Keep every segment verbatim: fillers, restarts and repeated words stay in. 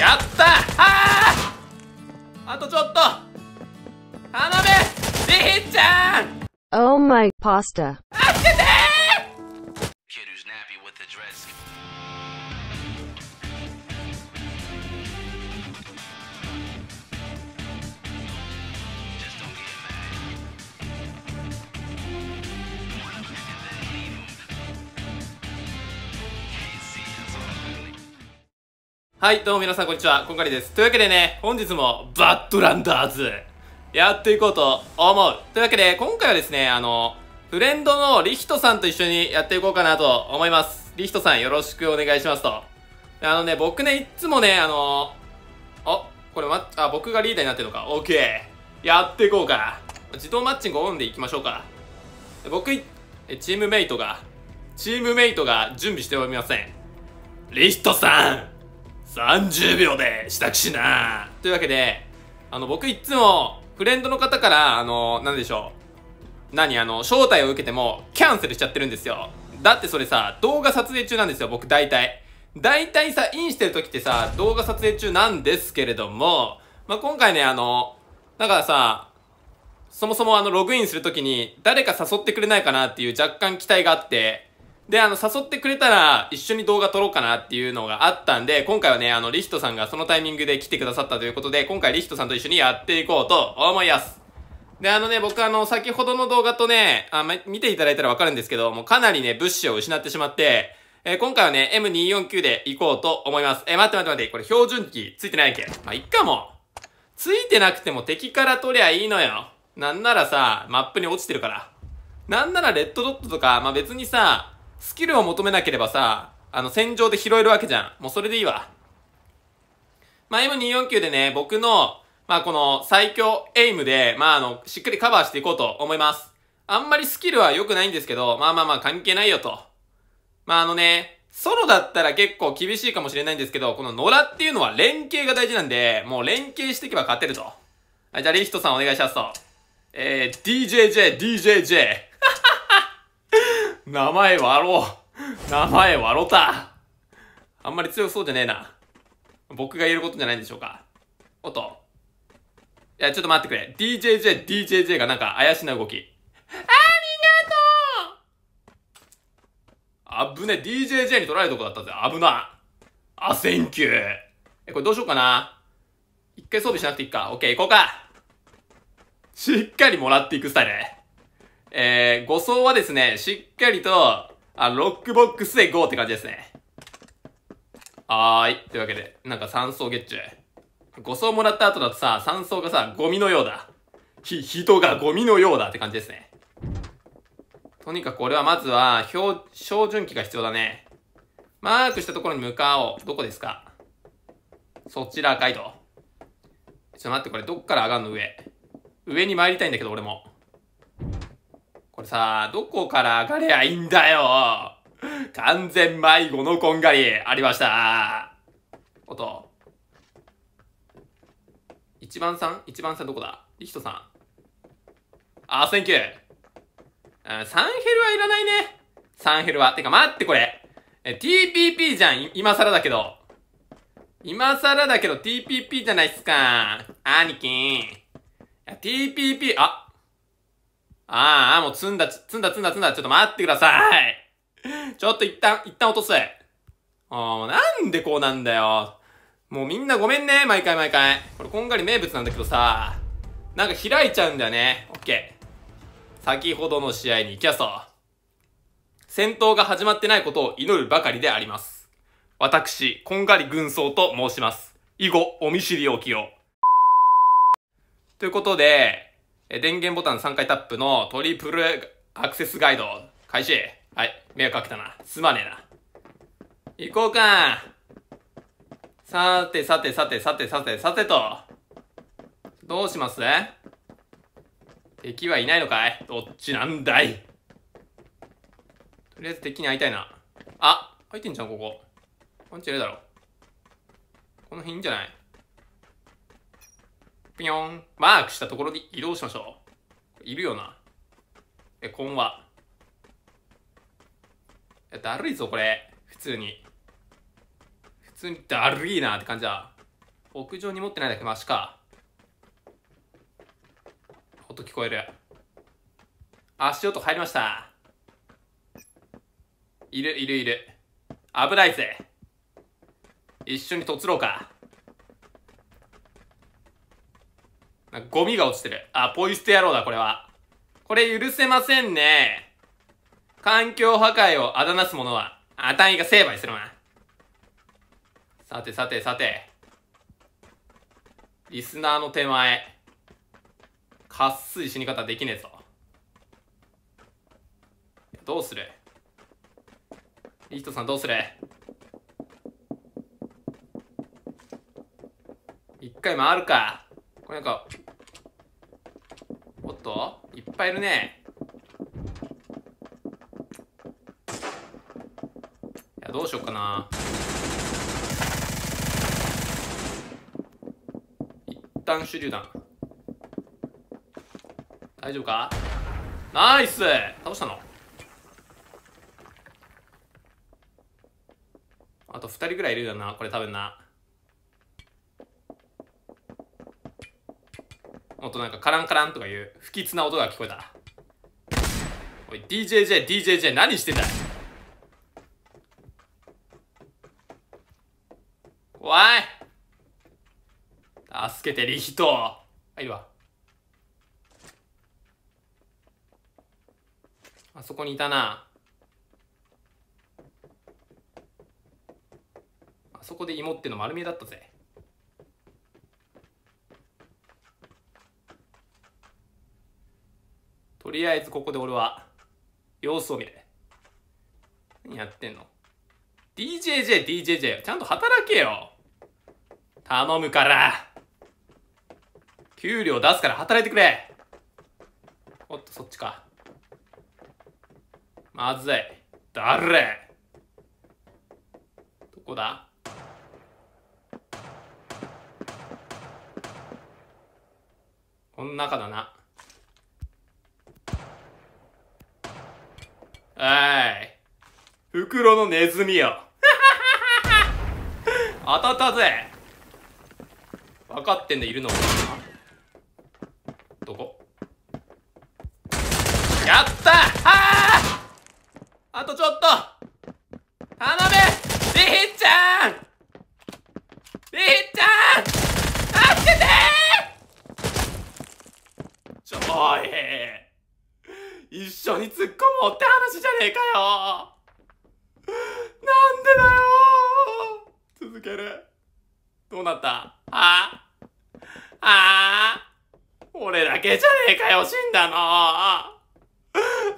やったあーあとちょっと頼むリヒちゃん Oh my pasta. 助けてはい、どうも皆さんこんにちは、こんがりです。というわけでね、本日もバッドランダーズやっていこうと思う。というわけで、今回はですね、あの、フレンドのリヒトさんと一緒にやっていこうかなと思います。リヒトさんよろしくお願いしますと。あのね、僕ね、いっつもね、あの、あ、これま、あ、僕がリーダーになってるのか。オッケー。やっていこうか。自動マッチングオンでいきましょうか。僕、チームメイトが、チームメイトが準備しておりません。リヒトさんさんじゅうびょうで支度しな。というわけで、あの、僕いつも、フレンドの方から、あの、なんでしょう。何、あの、招待を受けても、キャンセルしちゃってるんですよ。だってそれさ、動画撮影中なんですよ、僕大体。大体さ、インしてる時ってさ、動画撮影中なんですけれども、まあ、今回ね、あの、だからさ、そもそもあの、ログインするときに、誰か誘ってくれないかなっていう若干期待があって、で、あの、誘ってくれたら、一緒に動画撮ろうかなっていうのがあったんで、今回はね、あの、リヒトさんがそのタイミングで来てくださったということで、今回リヒトさんと一緒にやっていこうと思います。で、あのね、僕あの、先ほどの動画とね、あ、ま、見ていただいたらわかるんですけど、もうかなりね、物資を失ってしまって、えー、今回はね、エムにーよんきゅう で行こうと思います。えー、待って待って待って、これ標準機ついてないっけ？まあ、いっかも。ついてなくても敵から取りゃいいのよ。なんならさ、マップに落ちてるから。なんならレッドドットとか、まあ、別にさ、スキルを求めなければさ、あの、戦場で拾えるわけじゃん。もうそれでいいわ。まあ、エムにーよんきゅう でね、僕の、まあ、この最強エイムで、まあ、あの、しっかりカバーしていこうと思います。あんまりスキルは良くないんですけど、まあまあまあ関係ないよと。まあ、あのね、ソロだったら結構厳しいかもしれないんですけど、この野良っていうのは連携が大事なんで、もう連携していけば勝てると。はい、じゃあリヒトさんお願いしますと。えー、ディージェージェー、ディージェージェー。名前割ろう。名前割ろた。あんまり強そうじゃねえな。僕が言えることじゃないんでしょうか。おっと。いや、ちょっと待ってくれ。ディージェージェー、ディージェージェー がなんか怪しな動き。ありがとう。あぶね、ディージェージェー に取られるとこだったぜ。危な。あ、センキュー。え、これどうしようかな。一回装備しなくていいか。オッケー、行こうか。しっかりもらっていくスタイル。えー、護送はですね、しっかりと、あ、ロックボックスでゴーって感じですね。はーい。というわけで、なんか酸素ゲッチュ。護送もらった後だとさ、酸素がさ、ゴミのようだ。ひ、人がゴミのようだって感じですね。とにかく俺はまずは、標、標準機が必要だね。マークしたところに向かおう。どこですか？そちらかいと。ちょっと待って、これどっから上がんの上。上に参りたいんだけど、俺も。これさ、どこから上がりゃいいんだよ。完全迷子のこんがり、ありました。おと。一番さん一番さんどこだ？リヒトさん。あ、センキュー。あ、サンヘルはいらないね。サンヘルは。てか待ってこれ。え、ティーピーピー じゃん。今更だけど。今更だけど ティーピーピー じゃないっすか。兄貴。いや、ティーピーピー、あ。ああ、もう積んだ、積んだ、積んだ、積んだ。ちょっと待ってください。ちょっと一旦、一旦落とす。ああ、なんでこうなんだよ。もうみんなごめんね、毎回毎回。これこんがり名物なんだけどさ、なんか開いちゃうんだよね。オッケー。先ほどの試合に行きやすと。戦闘が始まってないことを祈るばかりであります。私、こんがり軍曹と申します。以後、お見知りおきを。ということで、電源ボタンさんかいタップのトリプルアクセスガイド開始。はい。迷惑かけたな。すまねえな。行こうか。さてさてさてさてさてさてと。どうします？敵はいないのかい？どっちなんだい？とりあえず敵に会いたいな。あ、入ってんじゃん、ここ。ワンチャンいるだろ。この辺いいんじゃない？ピヨン。マークしたところに移動しましょう。いるよな。え、こんは。いや、だるいぞ、これ。普通に。普通にだるいなって感じだ。 屋上に持ってないだけマシか。音聞こえる。足音入りました。いるいるいる。危ないぜ。一緒にとつろうか。なんかゴミが落ちてる。あ、ポイ捨て野郎だ、これは。これ許せませんね。環境破壊をあだなす者は、あたいが成敗するわ。さてさてさて。リスナーの手前。かっすい死に方できねえぞ。どうする？リヒトさんどうする？一回回るか。これなんか、おっといっぱいいるね。いや、どうしようかな。一旦手榴弾。大丈夫か？ナイス！倒したの？あとふたりぐらいいるよな、これ多分な。もっとなんかカランカランとかいう不吉な音が聞こえた。おい ディージェージェー、ディージェージェー 何してんだい。怖い。助けてリヒト。あ、いるわ。あそこにいたな。あそこで芋っての丸見えだったぜ。とりあえずここで俺は様子を見る。何やってんの？ ディージェージェー、ディージェージェー ちゃんと働けよ。頼むから。給料出すから働いてくれ。おっと、そっちか。まずい。誰？どこだ？この中だな。おい。袋のネズミよ。当たったぜ。分かってんでいるのかな。どこ？やったあああとちょっと頼むリヒちゃんリヒちゃん助けてーちょおい一緒に突っ込もうって話じゃねえかよ。なんでだよ。続ける。どうなった？ああああ俺だけじゃねえかよ、死んだの。何のために何の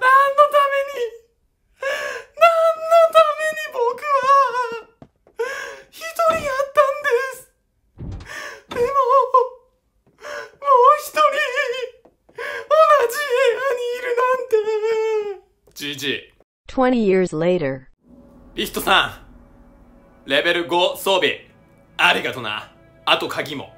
ために僕は一人やったんです。でももう一人同じ部屋にいるなんて。ジージー。 twenty years later. リヒトさん、レベルご装備ありがとな。あと鍵も。